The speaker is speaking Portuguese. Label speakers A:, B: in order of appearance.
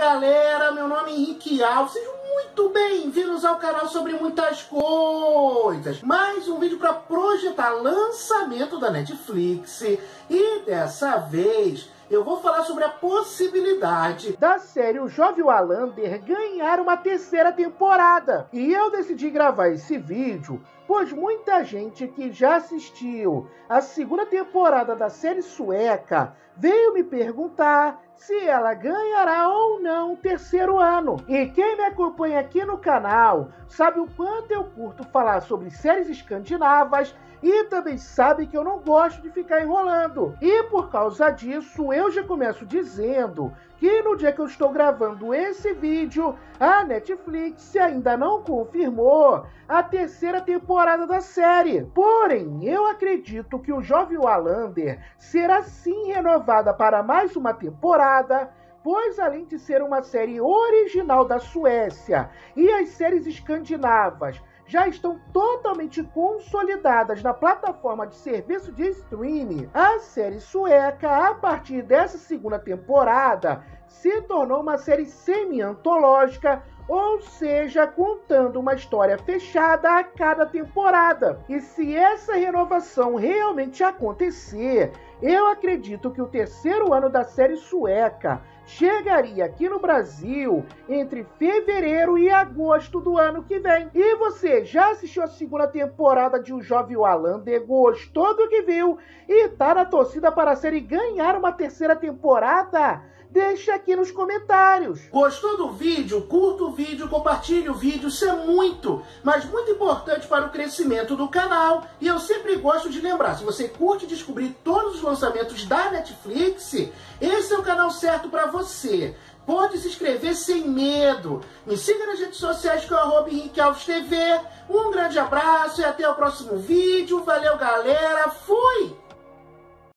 A: galera, meu nome é Henrique Alves, sejam muito bem-vindos ao canal sobre muitas coisas. Mais um vídeo para projetar lançamento da Netflix e dessa vez eu vou falar sobre a possibilidade da série O Jovem Wallander ganhar uma terceira temporada. E eu decidi gravar esse vídeo pois muita gente que já assistiu a segunda temporada da série sueca veio me perguntar se ela ganhará ou não o terceiro ano. E quem me acompanha aqui no canal sabe o quanto eu curto falar sobre séries escandinavas e também sabe que eu não gosto de ficar enrolando. E por causa disso, eu já começo dizendo que no dia que eu estou gravando esse vídeo, a Netflix ainda não confirmou a terceira temporada da série. Porém, eu acredito que o Jovem Wallander será sim renovada para mais uma temporada, pois além de ser uma série original da Suécia e as séries escandinavas já estão totalmente consolidadas na plataforma de serviço de streaming, a série sueca, a partir dessa segunda temporada, se tornou uma série semi-antológica, ou seja, contando uma história fechada a cada temporada. E se essa renovação realmente acontecer, eu acredito que o terceiro ano da série sueca chegaria aqui no Brasil entre fevereiro e agosto do ano que vem. E você já assistiu a segunda temporada de O Jovem Wallander, gostou do que viu e tá na torcida para a série ganhar uma terceira temporada? Deixa aqui nos comentários. Gostou do vídeo? Curta o vídeo, compartilhe o vídeo, isso é muito, mas muito importante para o crescimento do canal. E eu sempre gosto de lembrar, se você curte descobrir todos os lançamentos da Netflix, esse é o canal certo para você. Pode se inscrever sem medo. Me siga nas redes sociais que é o @HenriqueAlvesTV. Um grande abraço e até o próximo vídeo. Valeu, galera. Fui!